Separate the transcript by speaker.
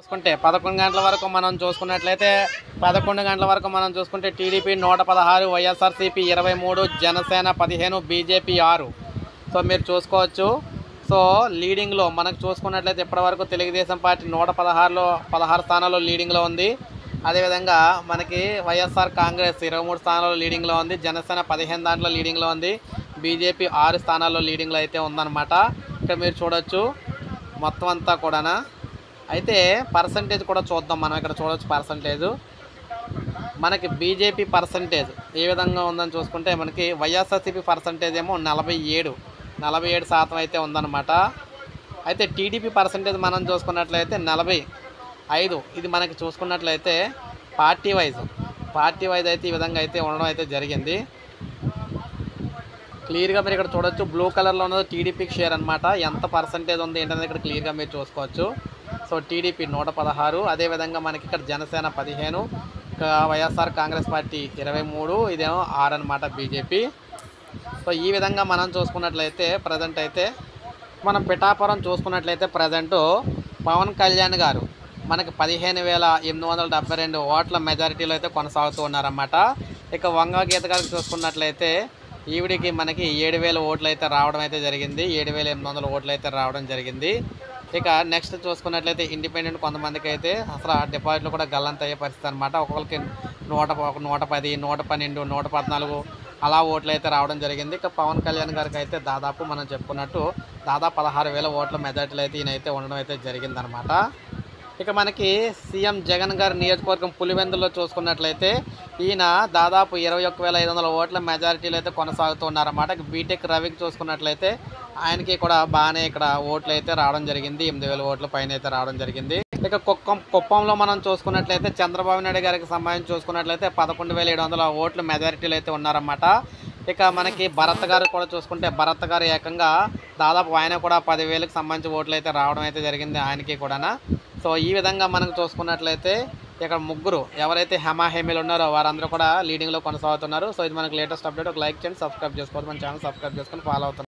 Speaker 1: చూసుకుంటే 11 గంటల వరకు మనం చూసుకున్నట్లయితే 11 గంటల వరకు మనం చూసుకుంటే TDP 116, YSRCP 23, Janasena 15, BJP 6. So మీరు చూసుకోవచ్చు. సో లీడింగ్లో మనకు చూసుకున్నట్లయితే ఇప్పటివరకు తెలుగుదేశం పార్టీ 116లో 16 స్థానాల్లో లీడింగ్లో ఉంది. అదేవిధంగా మనకి వైఎస్ఆర్ కాంగ్రెస్ 23 స్థానాల్లో లీడింగ్లో ఉంది. జనసేన 15 దాంట్లో లీడింగ్లో ఉంది. బీజేపీ 6 స్థానాల్లో లీడింగ్లో అయితే ఉందన్నమాట. ఇక్కడ మీరు చూడొచ్చు మొత్తం అంతా కూడా. అయితే పర్సంటేజ్ కూడా చూద్దాం. మనం ఇక్కడ చూడవచ్చు పర్సంటేజ్. మనకి బీజేపీ పర్సంటేజ్ ఏ విధంగా ఉందని చూసుకుంటే మనకి వైఎస్ఆర్సీపీ పర్సంటేజ్ ఏమో 47% అయితే ఉందన్నమాట. అయితే టీడీపీ పర్సంటేజ్ మనం చూసుకున్నట్లయితే 45. ఇది మనకి చూసుకున్నట్లయితే పార్టీ వైజ్ అయితే ఈ విధంగా అయితే ఉండడం అయితే జరిగింది. క్లియర్గా మీరు ఇక్కడ చూడొచ్చు. బ్లూ కలర్లో ఉన్నది టీడీపీకి షేర్ అనమాట. ఎంత పర్సంటేజ్ ఉంది ఏంటనేది ఇక్కడ క్లియర్గా మీరు చూసుకోవచ్చు. సో టీడీపీ 116, అదేవిధంగా మనకి ఇక్కడ జనసేన 15, వైఎస్ఆర్ కాంగ్రెస్ పార్టీ 23, ఇదేమో 6 అనమాట బీజేపీ. సో ఈ విధంగా మనం చూసుకున్నట్లయితే ప్రజెంట్ అయితే మనం పిఠాపురం చూసుకున్నట్లయితే ప్రజెంటు పవన్ కళ్యాణ్ గారు మనకి 15,872 ఓట్ల మెజారిటీలో అయితే కొనసాగుతూ ఉన్నారన్నమాట. ఇక వంగ గీత గారికి చూసుకున్నట్లయితే ఈవిడికి మనకి 7,000 ఓట్లు అయితే రావడం అయితే జరిగింది. 7,800 ఓట్లు అయితే రావడం జరిగింది. ఇక నెక్స్ట్ చూసుకున్నట్లయితే ఇండిపెండెంట్ కొంతమందికి అయితే అసలు డిపాజిట్లు కూడా గల్లంత అయ్యే పరిస్థితి అనమాట. ఒక్కొక్కరికి 110, 112, 114 అలా ఓట్లు అయితే రావడం జరిగింది. ఇక పవన్ కళ్యాణ్ గారికి అయితే దాదాపు మనం చెప్పుకున్నట్టు దాదాపు 16,000 ఓట్ల మెజార్టీలు అయితే ఈయనైతే ఉండడం అయితే జరిగిందనమాట. ఇక మనకి సీఎం జగన్ గారి నియోజకవర్గం పులివెందులో చూసుకున్నట్లయితే ఈయన దాదాపు 21,500 ఓట్ల మెజారిటీలు అయితే కొనసాగుతూ ఉన్నారన్నమాట. ఇక బీటెక్ రవికి చూసుకున్నట్లయితే ఆయనకి కూడా బాగానే ఇక్కడ ఓట్లు అయితే రావడం జరిగింది. 8,000 ఓట్ల పైన అయితే రావడం జరిగింది. ఇక కుప్పంలో మనం చూసుకున్నట్లయితే చంద్రబాబు నాయుడు గారికి సంబంధించి చూసుకున్నట్లయితే 11,700 ఓట్ల మెజారిటీలు అయితే ఉన్నారన్నమాట. ఇక మనకి భరత్ గారు కూడా చూసుకుంటే భరత్ గారు ఏకంగా దాదాపు ఆయన కూడా 10,000కి సంబంధించి ఓట్లు అయితే రావడం అయితే జరిగింది ఆయనకి కూడా. సో ఈ విధంగా మనకు చూసుకున్నట్లయితే ఇక్కడ ముగ్గురు ఎవరైతే హేమీలు ఉన్నారో వారందరూ కూడా లీడింగ్లో కొనసాగుతున్నారు. సో ఇది మనకు లేటెస్ట్ అప్డేట్. ఒక లైక్ చేయండి, సబ్స్క్రైబ్ చేసుకోవాలి. మన ఛానల్ సబ్స్క్రైబ్ చేసుకొని ఫాలో అవుతున్నారు.